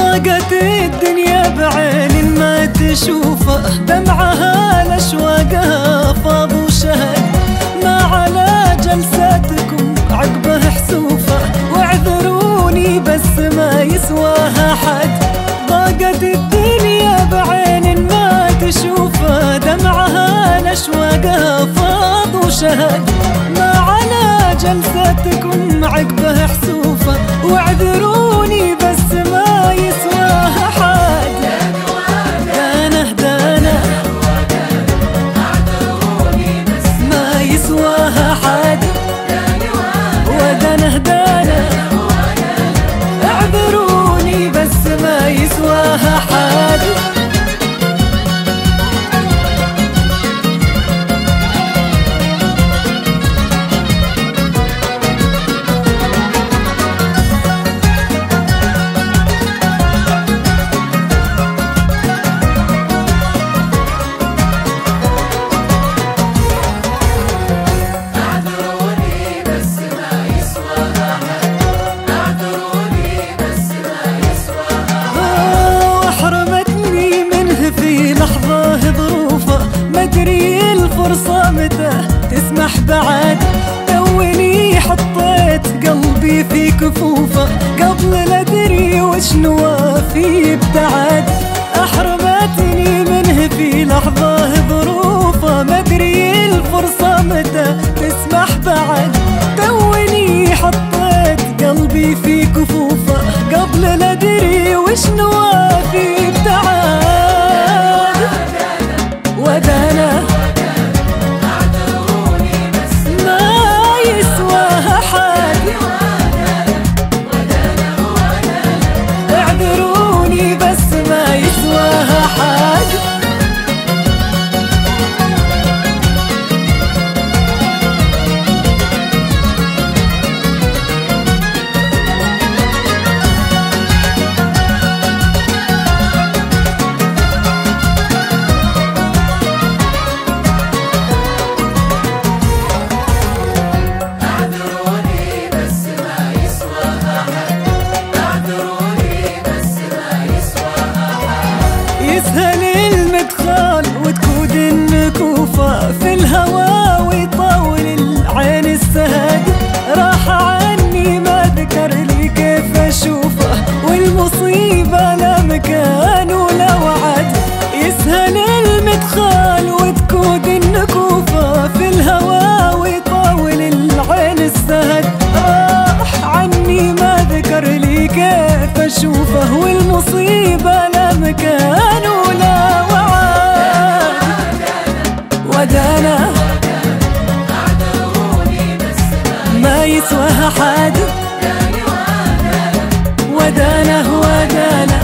ضاقت الدنيا بعين ما تشوفه، دمعها لأشواقها فاض وشهد، ما على جلساتكم عقبه حسوفه، واعذروني بس ما يسواها حد. ضاقت الدنيا بعين ما تشوفه، دمعها لأشواقها فاض وشهد، ما على جلساتكم عقبه حسوفه، واعذروني بس ما يسواها حد. دانه دانه ما يسواها حد، ودانه دانه اعذروني بس ما يسواها حد. مدري الفرصة متى تسمح بعد، توني حطيت قلبي في كفوفه، قبل لا ادري وش نوافي ابتعد. احرمتني منه في لحظة ظروفه، مدري الفرصة متى تسمح بعد، توني حطيت قلبي في كفوفه، قبل لا ادري وش نوافي ابتعد. ودانا ما يسواها حد، اعذروني بس ما يسواها حد. يسهل المدخل وتكود النكوفة، في الهوى ويطول العين السهد، راح عني ما ذكر لي كيف اشوفه، والمصيبة لا مكان ولا وعد. يسهل المدخل وتكود النكوفة، في الهوى ويطول العين السهد، راح عني ما ذكر لي كيف اشوفه، والمصيبة لا مكان ولا وعد. ودانا ما يسواها حد، ودانا ودانا